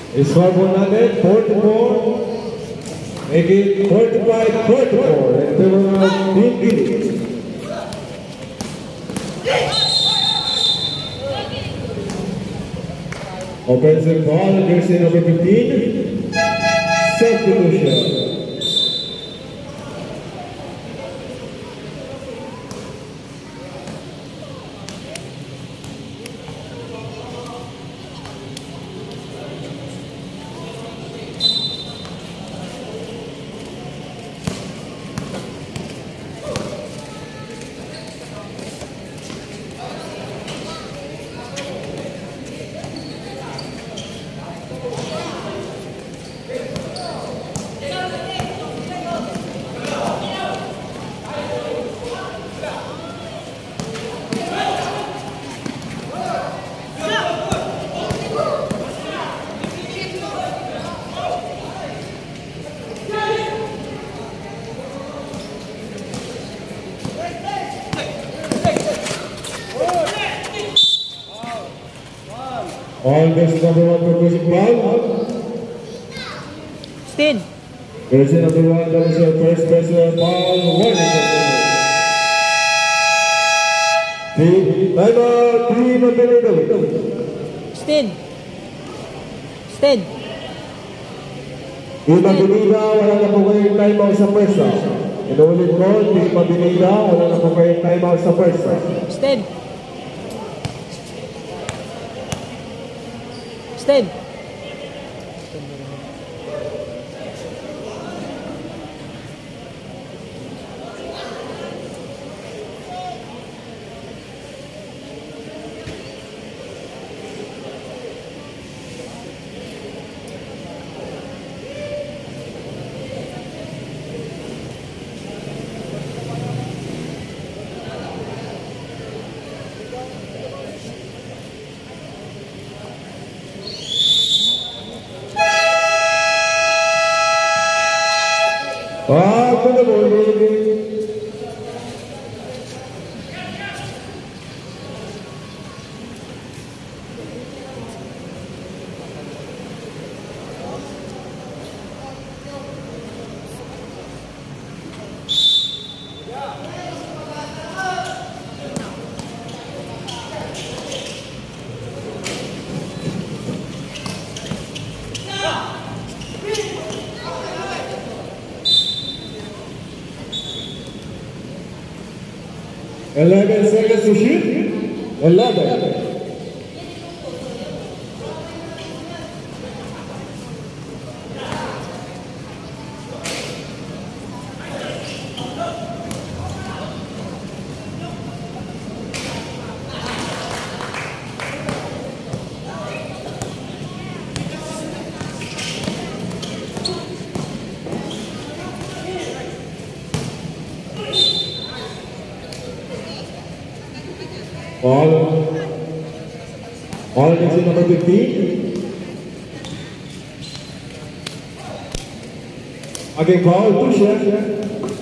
Scoreboard natin, 44. Make it 45-44 in favor of Team Gili. Offensive ball, jersey number 15. Substitution. All this number 1 proposing ball. Stin. Jersey number 1, that is your first baseman ball. 1 timeout, Team Avenida. Stin. Stin. Team Avenida, wala na po kayong timeout sa pwersa. Inuulit ko, Team Avenida, wala na po kayong timeout sa pwersa. Stin. Stin. Good morning. Eleven seconds to shoot. 11. All jersey number 15. Again, foul, push.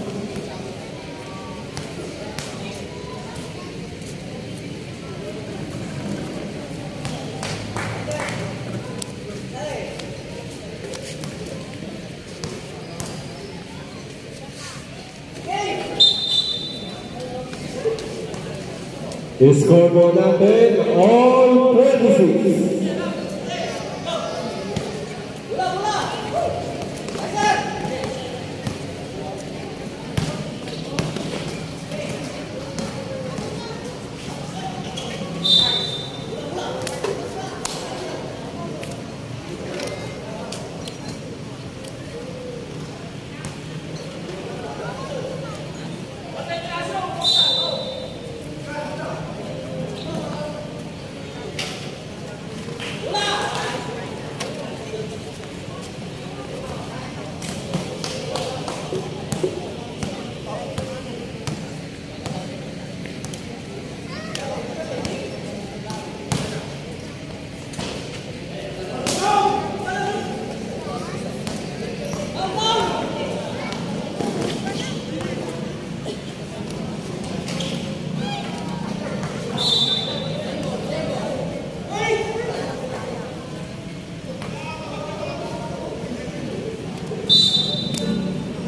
The scoreboard natin, all 26.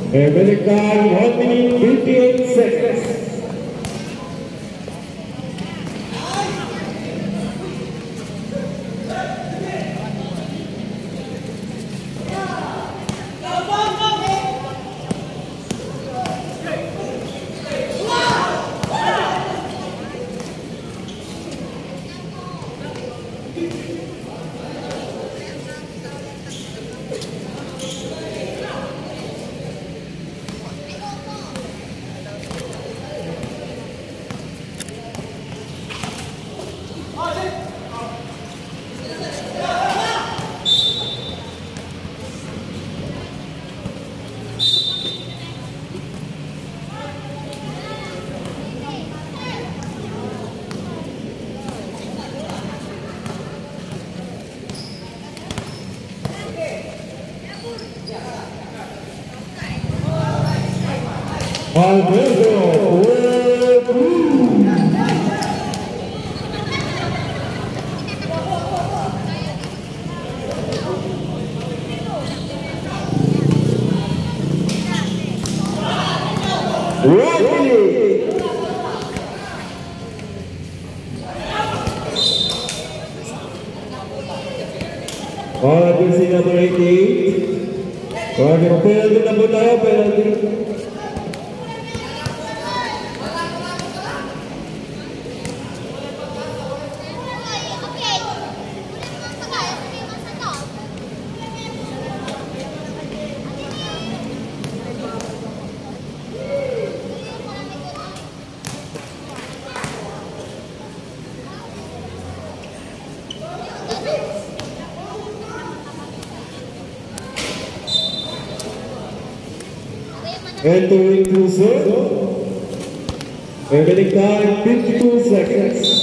American 1 minute 58 seconds. Jersey number 88. Penalty number 9, penalty. Entering cruiser. Remaining time 52 seconds.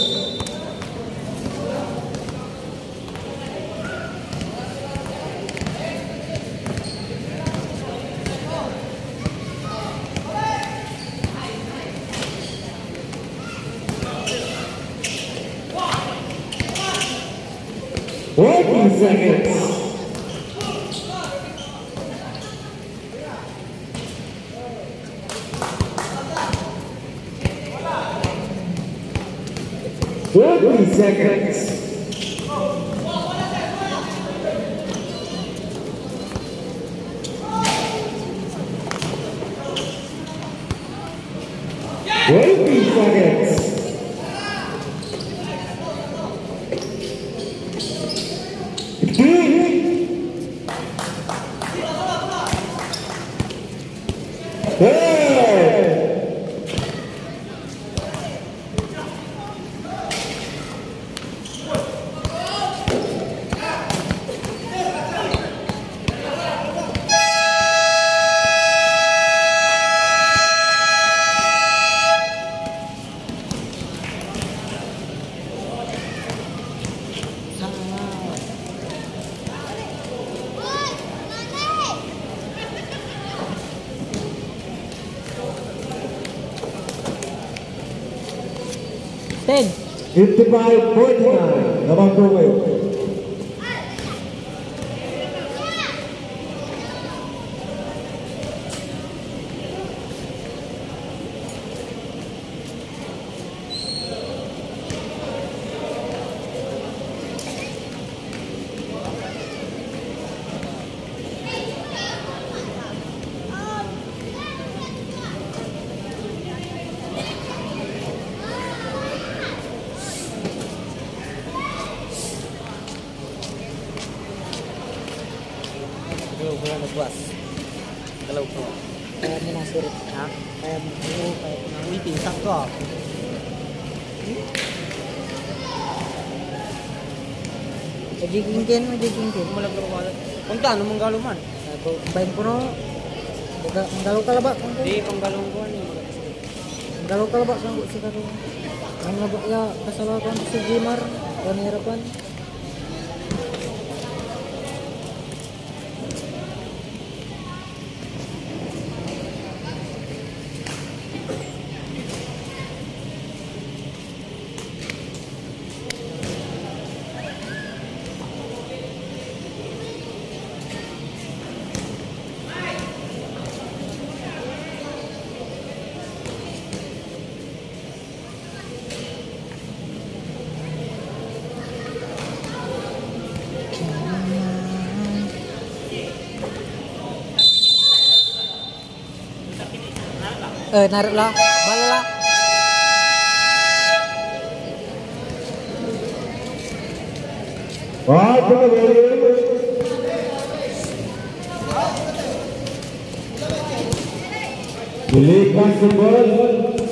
Seconds. 20 seconds. 20 seconds. 55-49, number 4. Kalau kayak menasir, kayak witi sakto. Jadi kingkin mulai keluar. Punta anu menggaluman. Aku baik puno. Menggalu kalabak. Di penggalung ko ni. Menggalu kalabak sang si karo. Ang labak ya kasalakan si Jimar dan harapan. naruh lah, bala lah. Dilepas bola.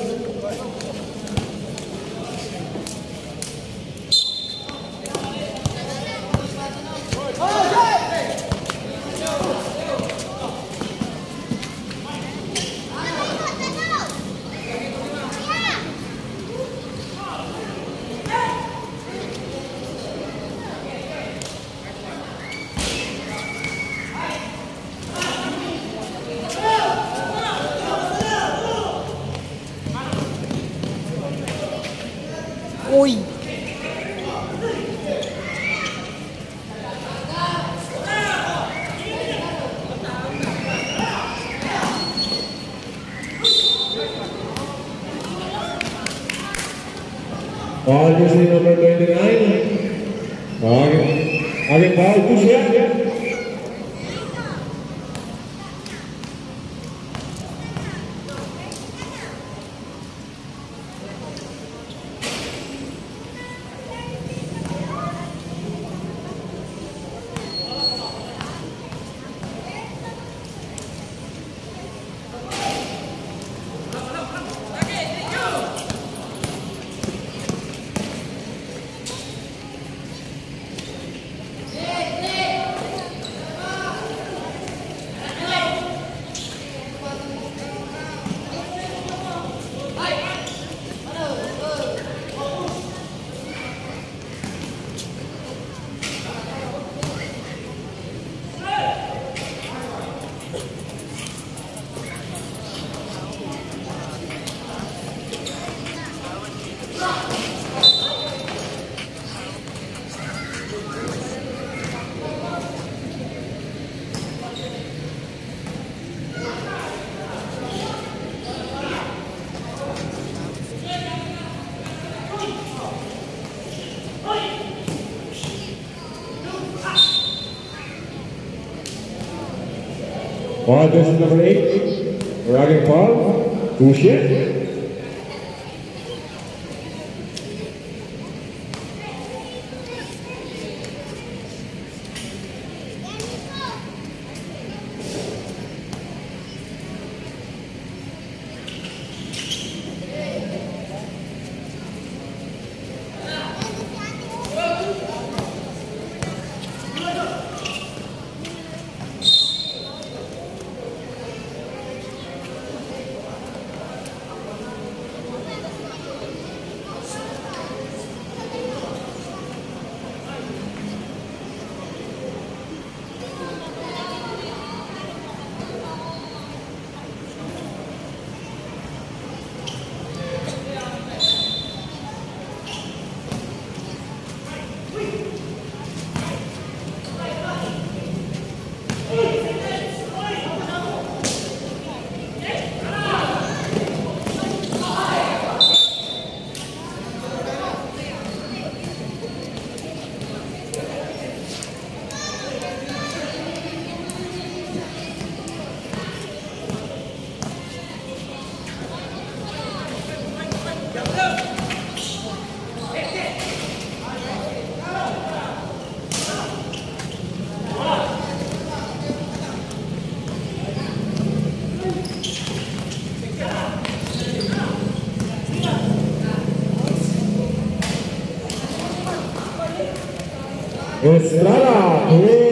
Ui. Ball jersey number 29. आगे ball push है Ball jersey number 8. Ragging ball. Push it. Estrada,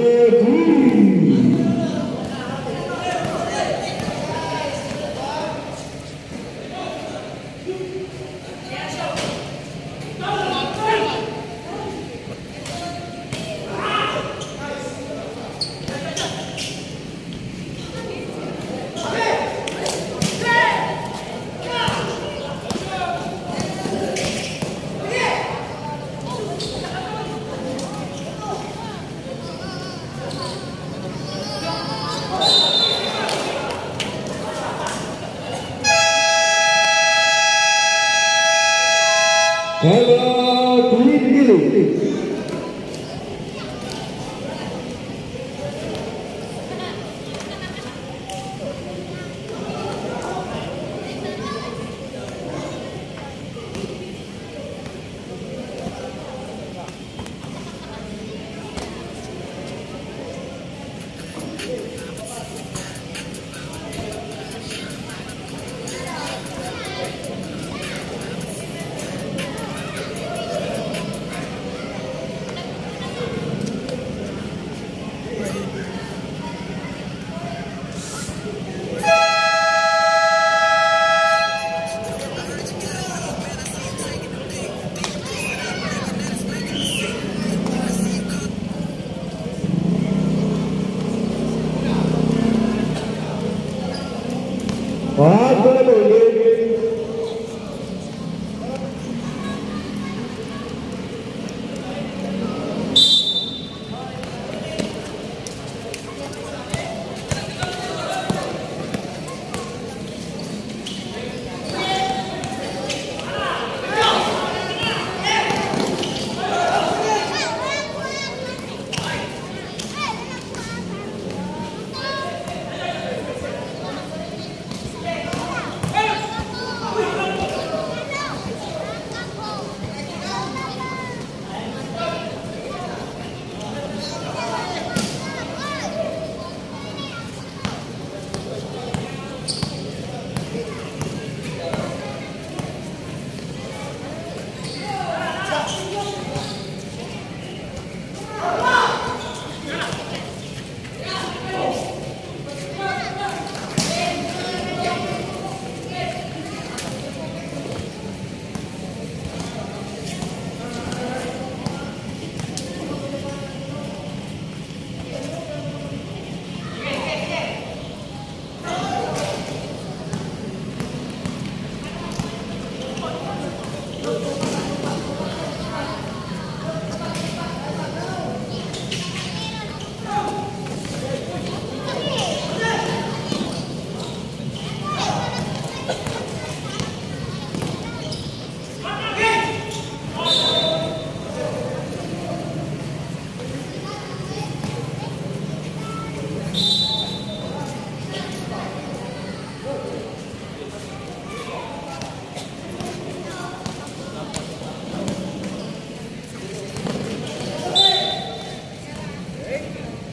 Hello, Twin.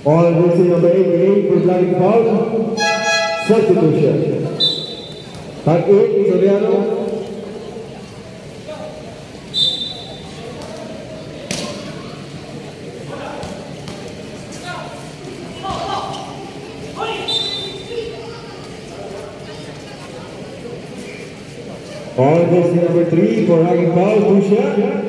All racing number 88 for flagging foul. Substitution. Tag 8, Soriano. All racing number 3 for flagging foul, Tusha.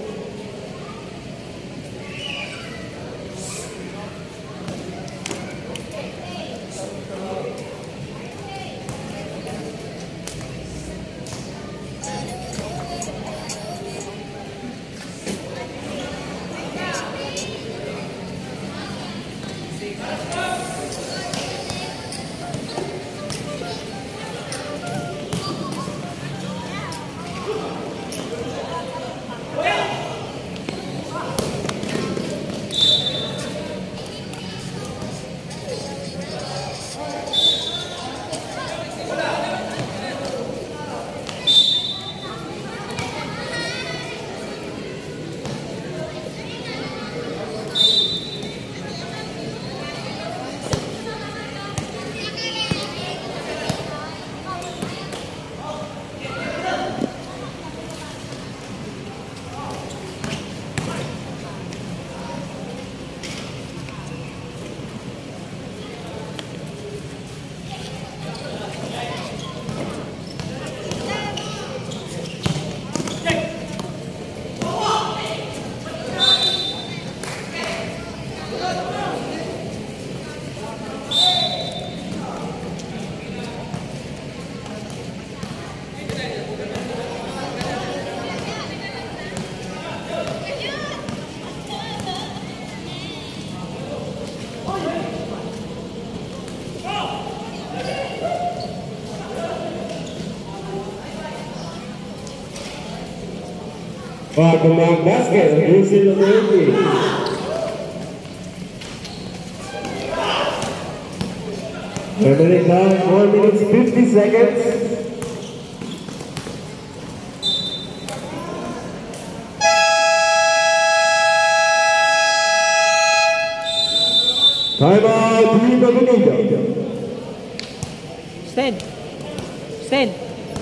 Pemain basket, jersey number 80. Remaining time 4 minutes 50 seconds. Time out, Team Avenida. Stand. Stand.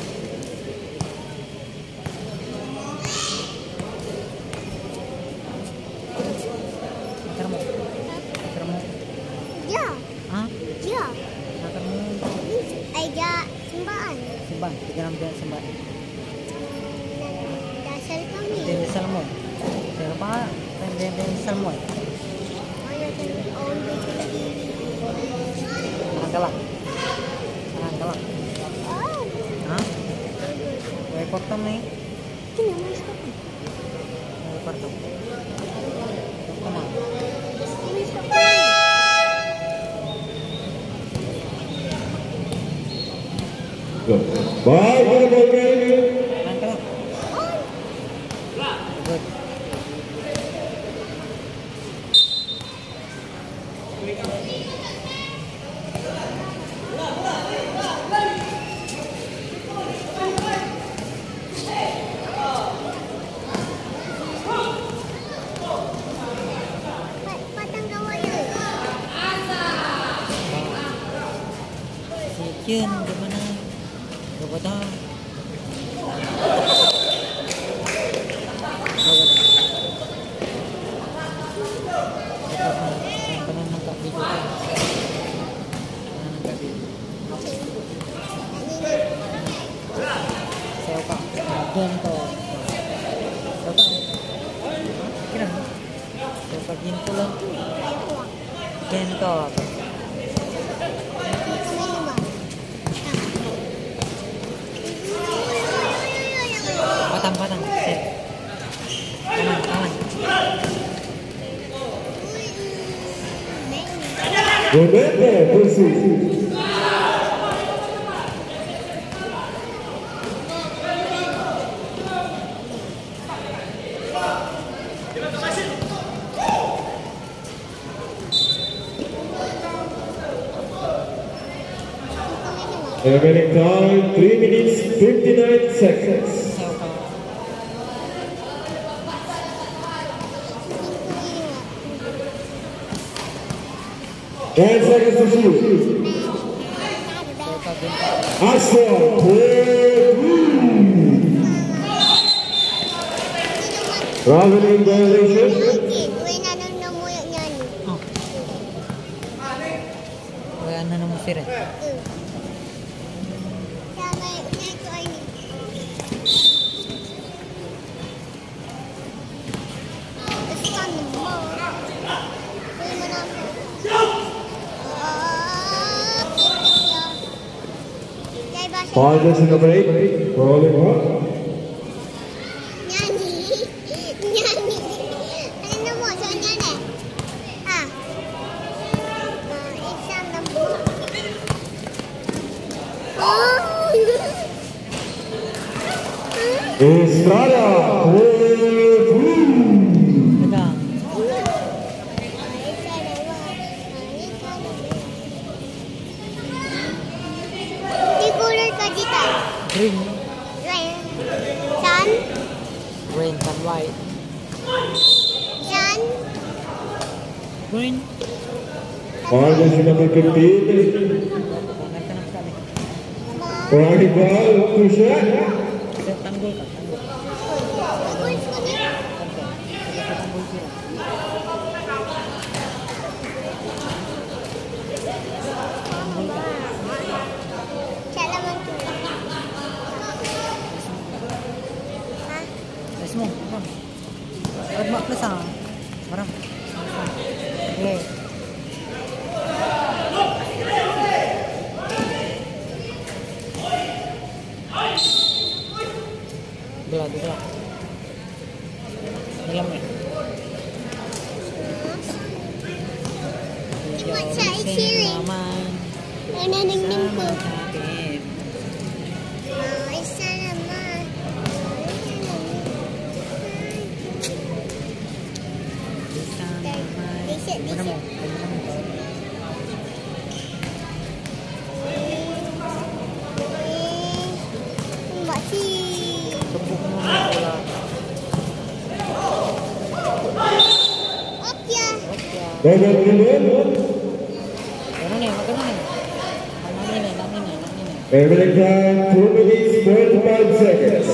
Ya, Hah? ya. Nakarmu Aja sembaan. sembah, 36 sembah. Dasar kami. Dan salmon. Siapa? Dan salmon. Mana kan orang bekerja. Angkalak. Angkalak. Oh, Hah? Kue potong nih. kena masuk. Kue potong. Potong mah. Bye, Angkalak. Good. Patang kawayan. Si Jun gimana? Gak tahu. Kentor. Patang. Set. Kanan. Gomete, jersey. Remaining time 3 minutes 59 seconds. 10 seconds to shoot. Axel, traveling violation. Kaya na naman sir eh. Pauses in the break. Rolling on. Estrada. Dagang. Green. Sun. Green and white. Sun. Green. Pauses in number 15. Bangat ka na kami. Right ball to shot. Tanggol ka. Tanggol. Tanggol sila. Mo. Agmak plus ah. Barang. Okay. Belah. Diam ni. Cuma cari ciri. Mana nengning ko. Mana mo? Tepuk mo na bola. Double dribble. Ano ni? Magkano ni? Nang ini. Traveling time 2 minutes 45 seconds.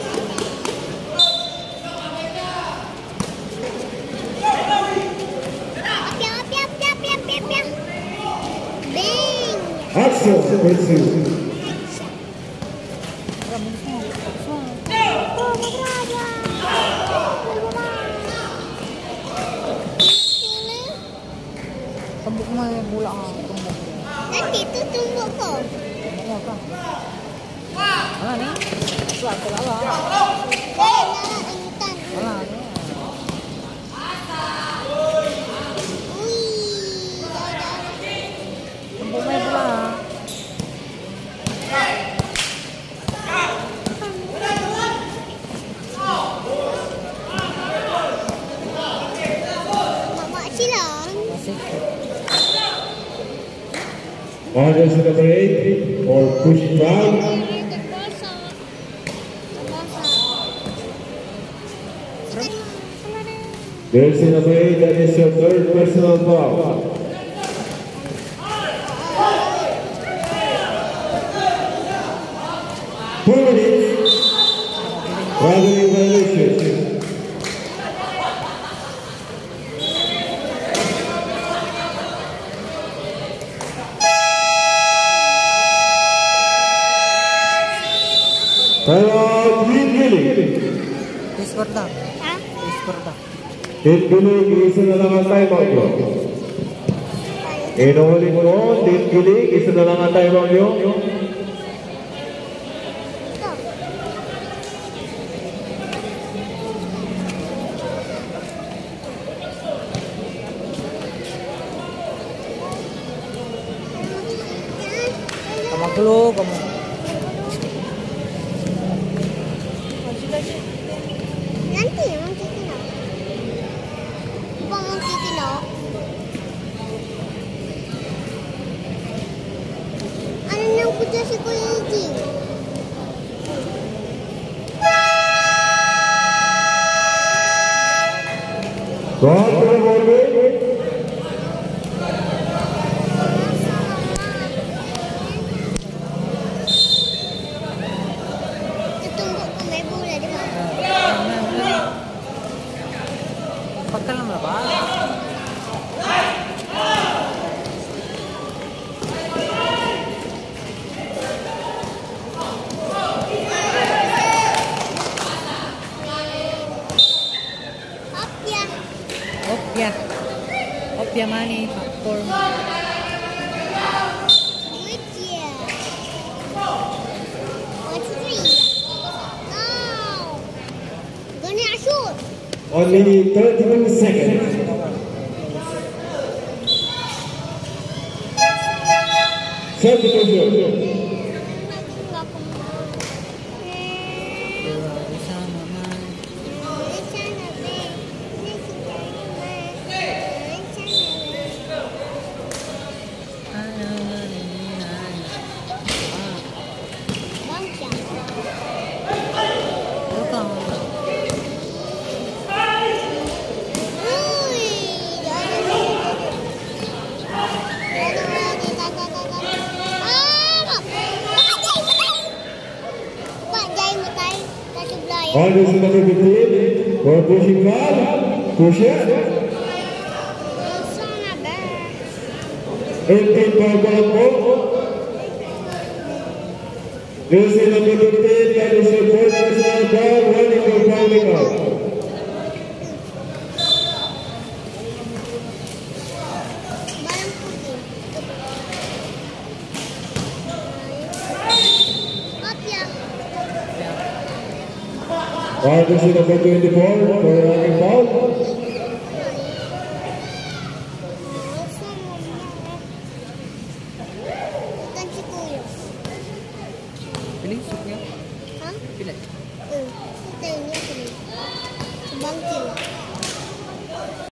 Axel pursuit. Tembok mo yung bola ka. Tembok. Nanti tu tumbuk ko. Tembok ka. Ano ni? Suat ko lang. Intan. Ano? Tembok mo yung bola. Mak silang. Pauses in number 8 or pushing foul. Jersey number 8, that is your third personal foul. Two minutes. Traveling violation. Timeout, Green Gilig. Score dah. Ha? Score dah. Green Gilig, isa na lang ang timeout nyo. Inuulit ko, Green Gilig, isa na lang ang timeout nyo. Magulo kamu. Nanti magkikilo. Bang magkikilo. Ano nang puto si Kuya Eugene? Gone to the ball game. Pagka lang ba? Opya. Opya. Opya money. Popcorn. Which year? 1, 2, 3. No. Gonna shoot. Only 32 seconds. Set the position. Sama man. All this is number 15 for pushing ball. Push it. 18 for Colombo. This is number 15, that is the first personal ball running for fouling out. All this is number 24 for running foul. Pilih supnya. Hah? Pilih. Kita ini apa ni? Sebangkit.